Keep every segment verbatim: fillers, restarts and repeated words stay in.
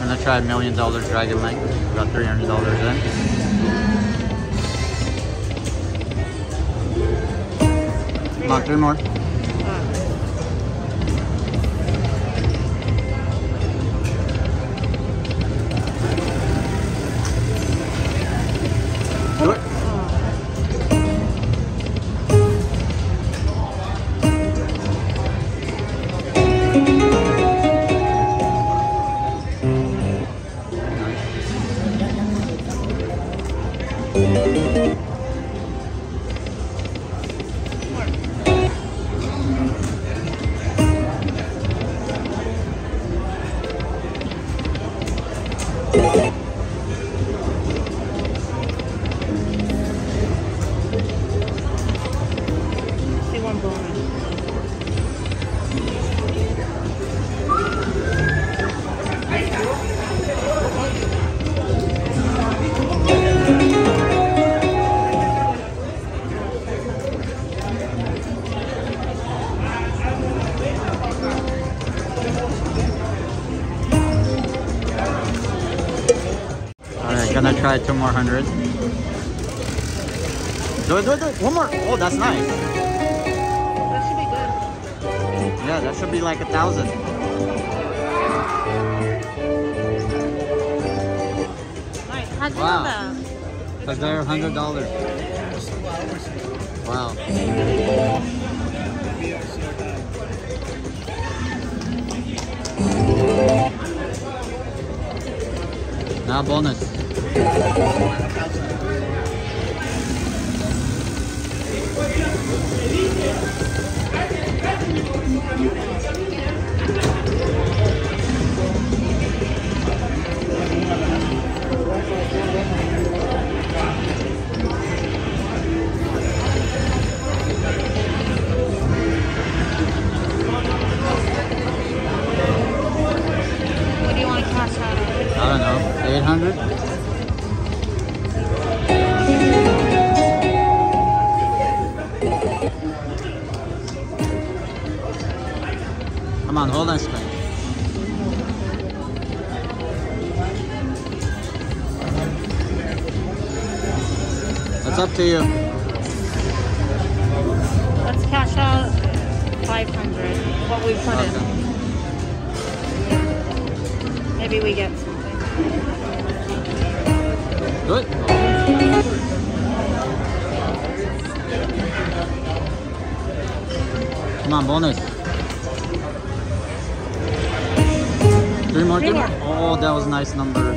gonna try a million dollar dragon link. Got three hundred dollars in. Come on, three more. Do it. Gonna try two more hundred. Do it, do it, do it. One more. Oh, that's nice. That should be good. Yeah, that should be like a thousand. Right, how'd you Wow. know that? Because they're a hundred dollars. Wow. Now bonus. What do you want to cash out of? I don't know. eight hundred? Come on, hold on, spin. It's up to you. Let's cash out five hundred. What we put Okay. in. Maybe we get something. Do it. Come on, bonus. Three more, Three three more. more. Oh, that was nice numbers.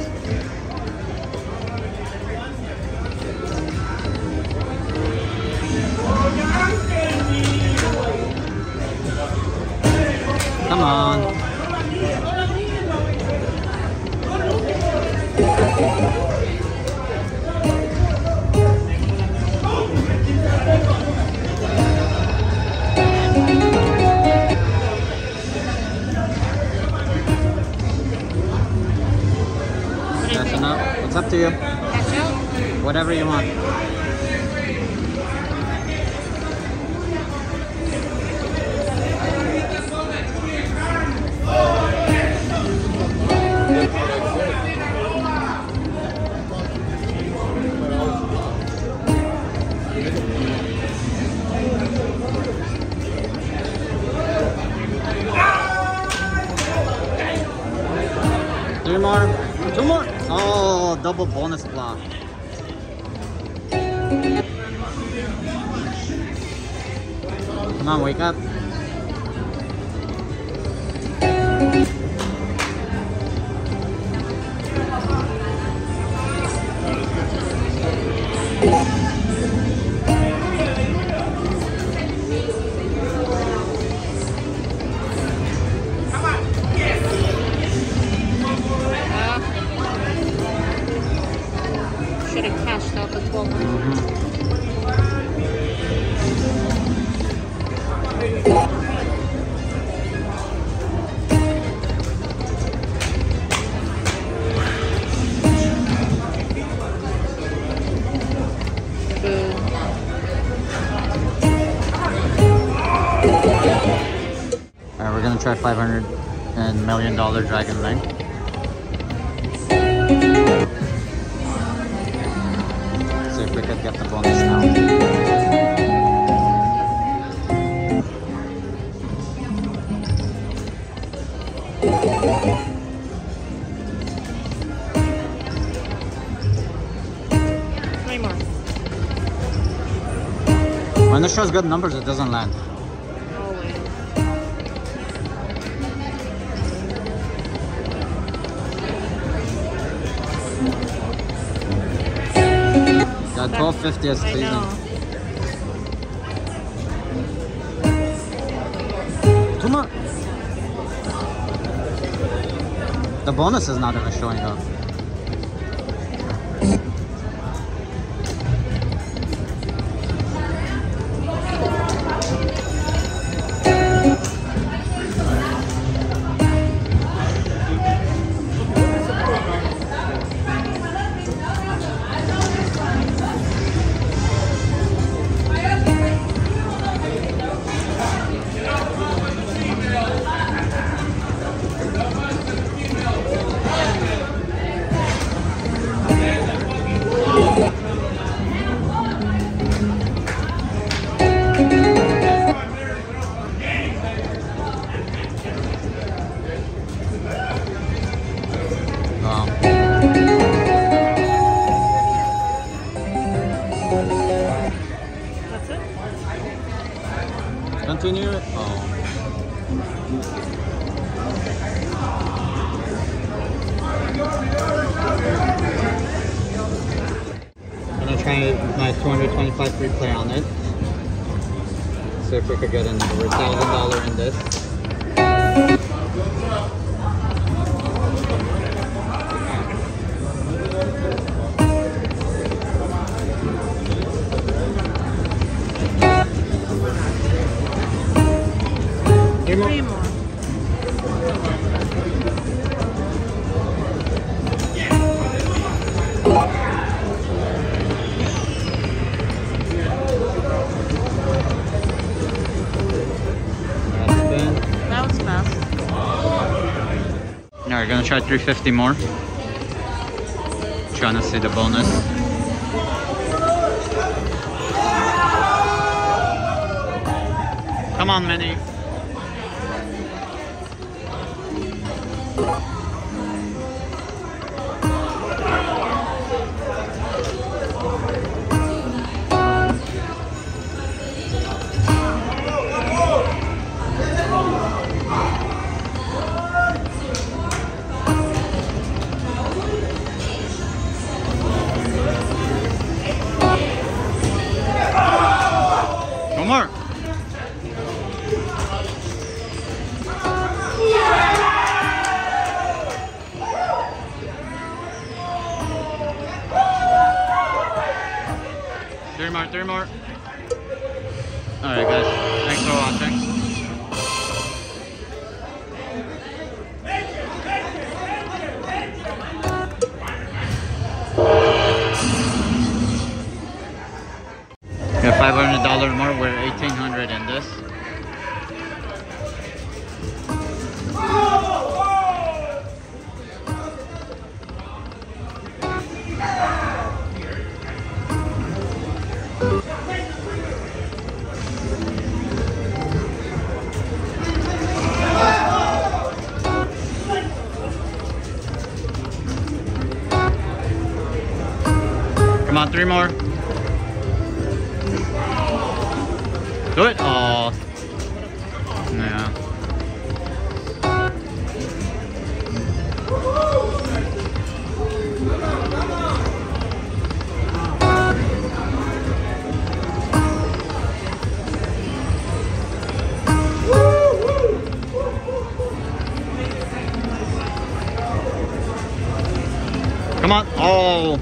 Come on. Cashing up. It's up to you. Cash out? Whatever you want. Three more. Two more. Oh, double bonus block. Come on, wake up. Should have cashed out the twelve hundred. Mm-hmm. Alright, we're gonna try five hundred and million dollar dragon link. When it shows good numbers, it doesn't land. Always. Got twelve fifty as I pleasing. know. Two more. The bonus is not even showing up. That's it? Continue it. Oh. I'm gonna try my two hundred twenty-five free play on it. See if we could get another thousand dollar in this. Three more. Three more. That was fast. Now we're gonna try three fifty more. Trying to see the bonus. Come on, Minnie. One more. Three more, three more. Alright guys, thanks for watching. Got five hundred dollars more, we're eighteen hundred in this. Come on, three more. Do it? Oh. Yeah. Come on. Oh.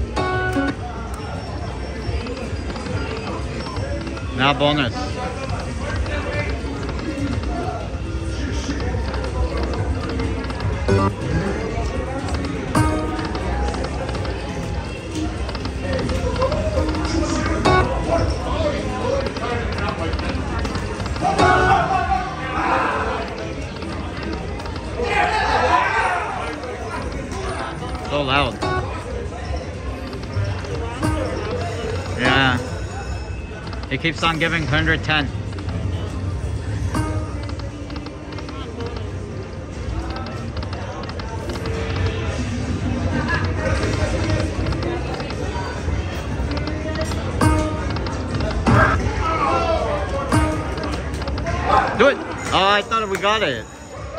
Now bonus. So loud. Yeah. It keeps on giving one hundred ten. Oh, I thought we got it.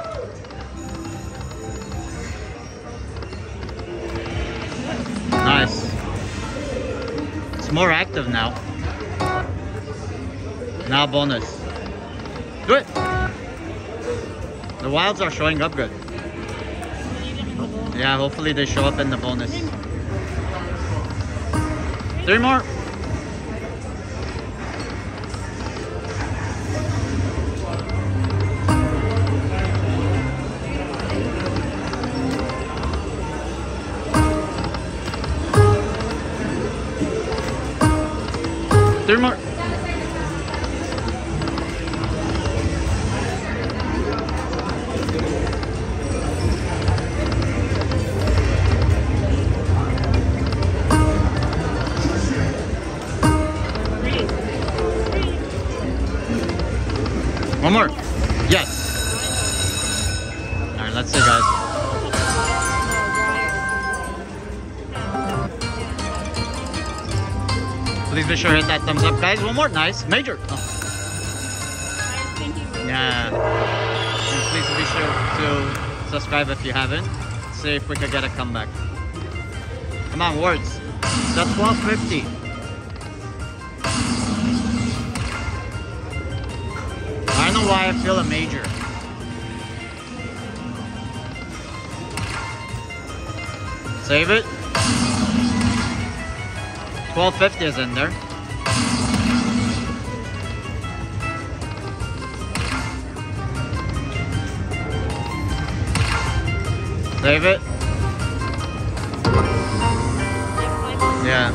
Nice. It's more active now. Now bonus. Do it. The wilds are showing up good. Yeah, hopefully they show up in the bonus. Three more. Three more. One more. Yes. All right, let's see, guys. Please be sure to hit that thumbs up, guys. One more. Nice. Major. Oh. Yeah. And please be sure to subscribe if you haven't. See if we could get a comeback. Come on, words. That's twelve fifty. I don't know why I feel a major. Save it. twelve fifty is in there. Save it. Yeah.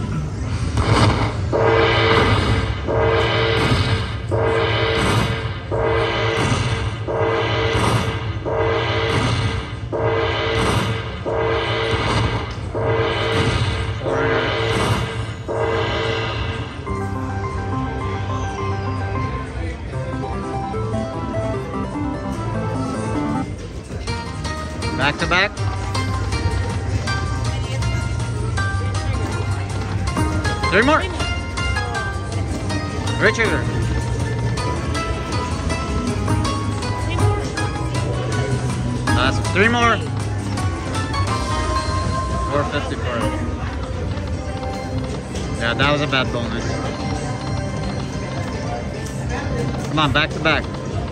Back to back. Three more. Richard. Last three more. four fifty-four. Yeah, that was a bad bonus. Come on, back to back.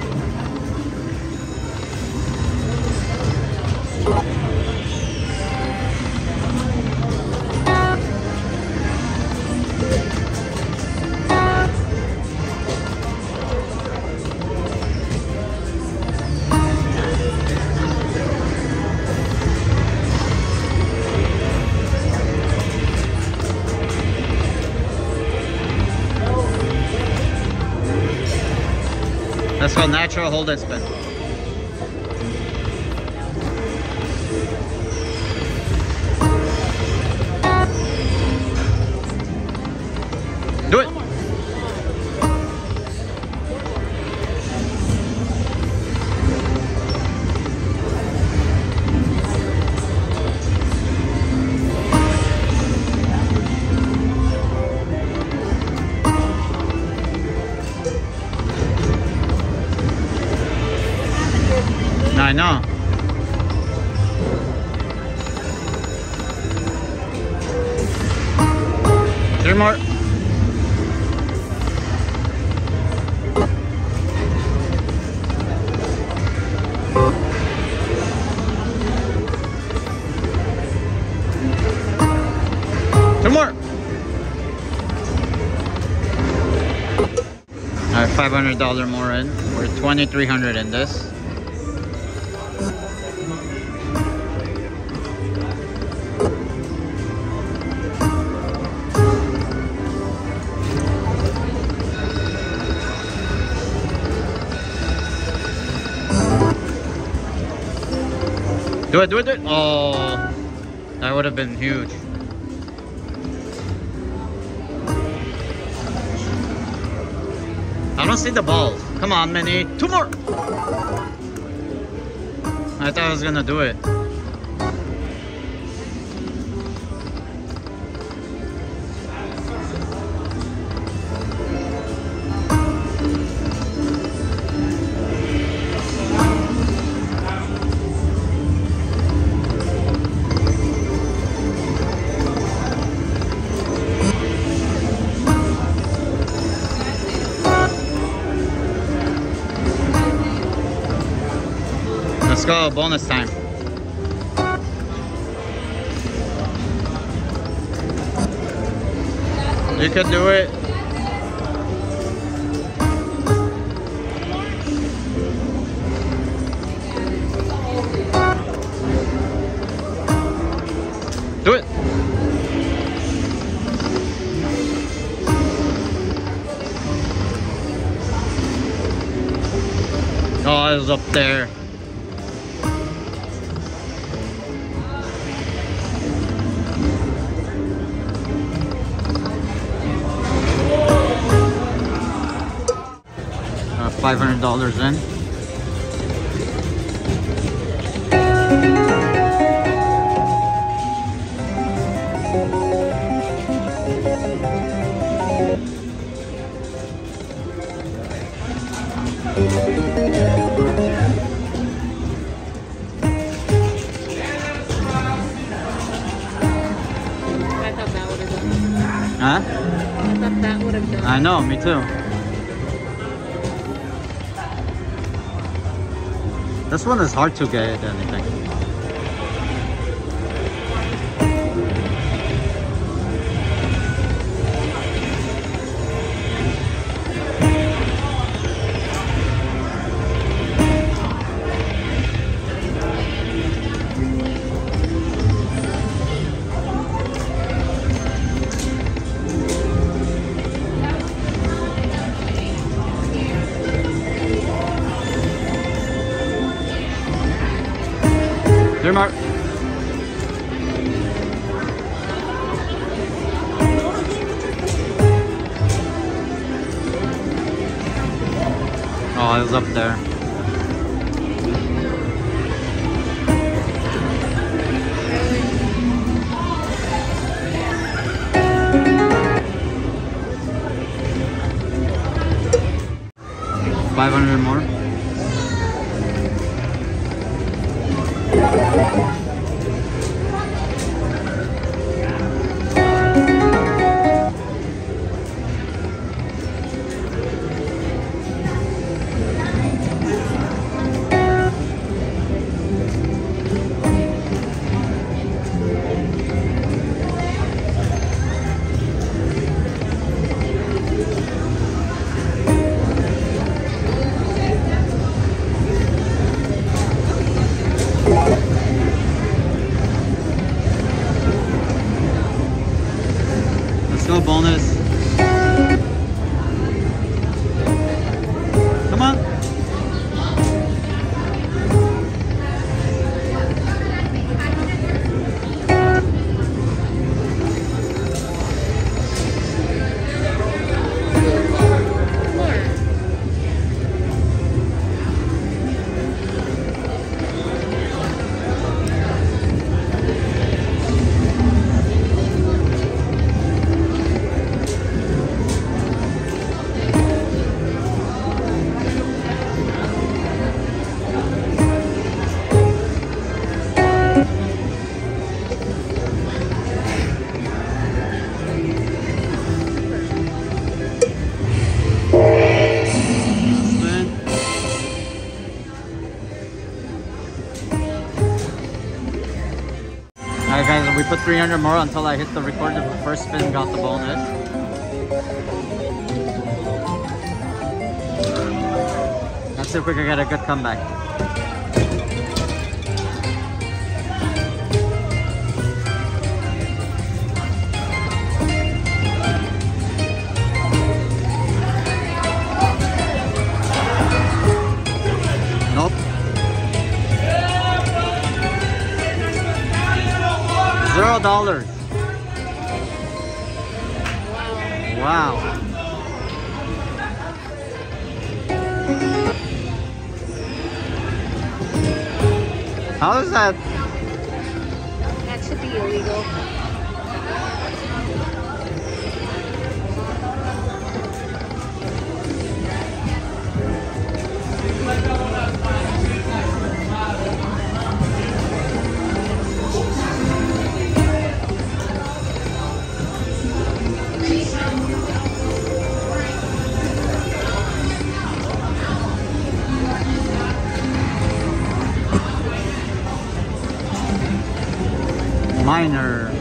Let's go natural, hold and spin. Do it. I know. Three more. Two more. All right, five hundred dollars more in. We're twenty-three hundred in this. Do it, do it, do it. Oh, that would have been huge. I don't see the balls. Come on, Minnie. Two more. I thought I was gonna do it. go, bonus time. You can do it. Do it. Oh, it was up there. Uh, five hundred dollars in. Huh? I thought that would have done. I know, me too. This one is hard to get anything. Here, Mark. Oh, it was up there. Five hundred more. Go bonus. Come on. Alright guys, we put three hundred more until I hit the record of the first spin, got the bonus. Let's see if we can get a good comeback. Nope. Zero dollars. Wow. Wow. How is that? That should be illegal. Minor.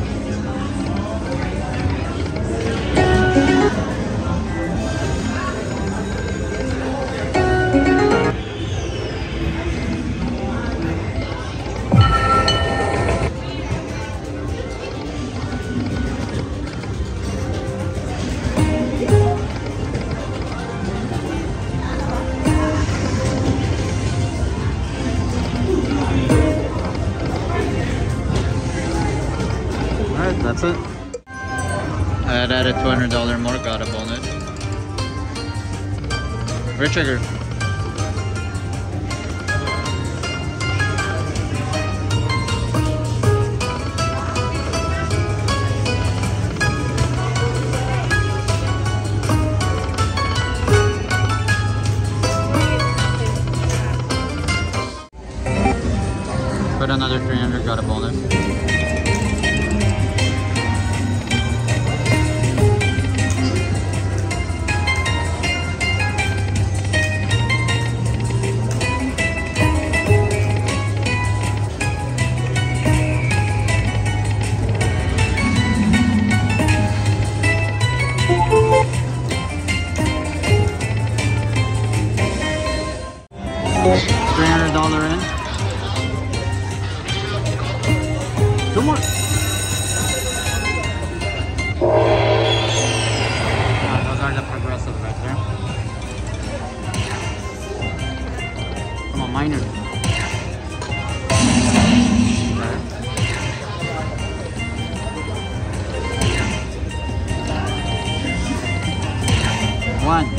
That's it. I had added two hundred dollars more, got a bonus. Red trigger. Put another three hundred, got a bonus. three hundred dollars in. Two more. Yeah, those are the progressive right there. Come on, minor. Okay. One.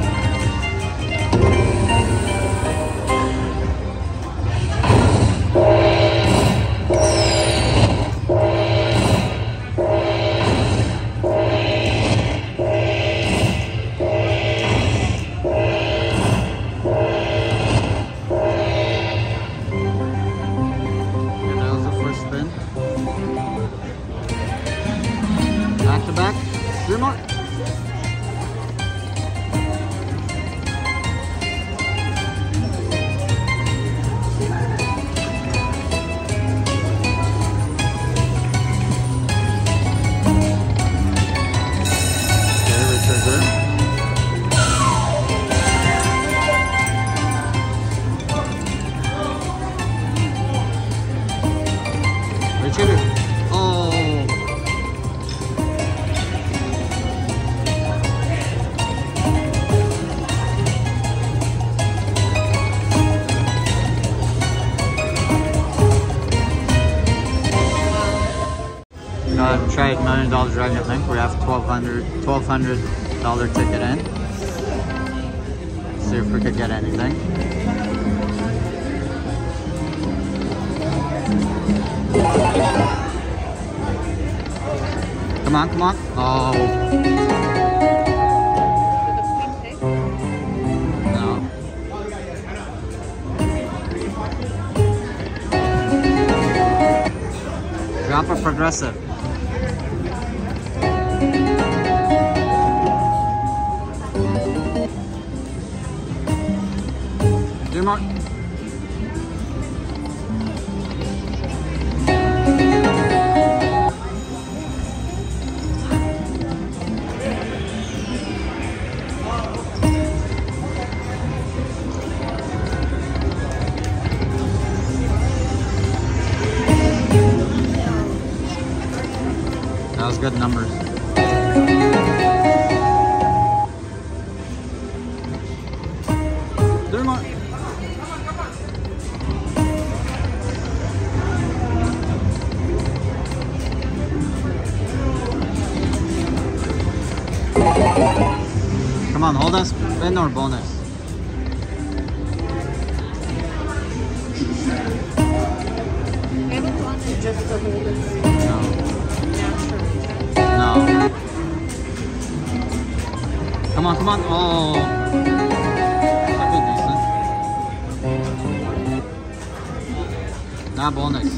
Back to back, three more. Okay, retrigger. Retrigger. Oh. Uh, tried million dollar dragon link. We have twelve hundred twelve hundred dollar ticket in. See if we could get anything. Come on, come on. Oh. No. Drop a progressive. Two more. That was good numbers. Three more. Come on, hold on, spin or bonus. Just to hold it. No. Naturally. No. Come on, come on. Oh. That'd be decent. Nah, bonus.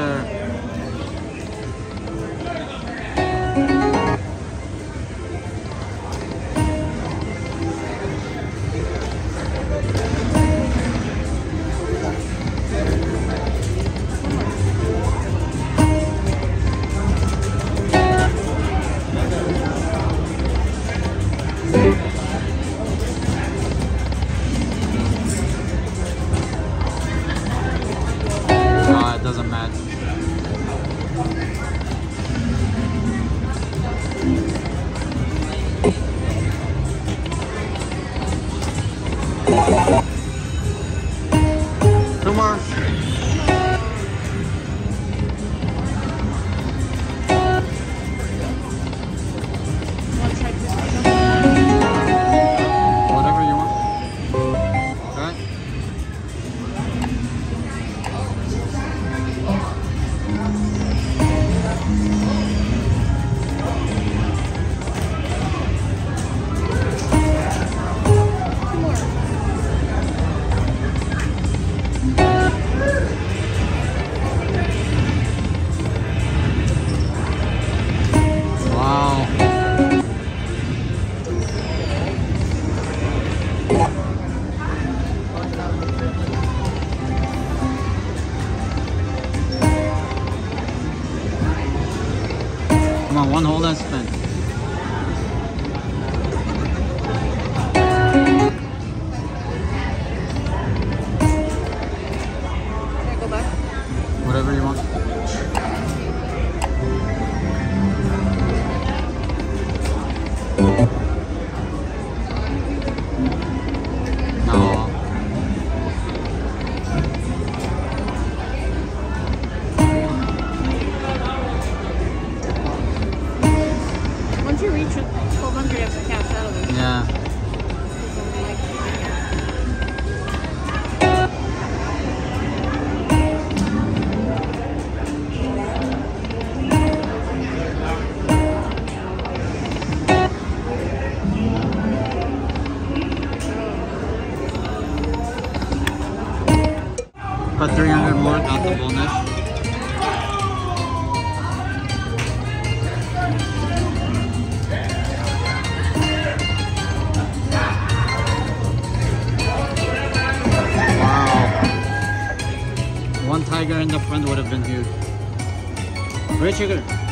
sir. Oh, it doesn't match. Two more. Whatever you want. Alright. Wow. Come on, one hold and spin. Can I go back? Whatever you want. No. Once you reach twelve hundred, you have to cash out of this. Yeah. Put three hundred more, got the bonus. Wow. One tiger in the front would have been huge. Great sugar.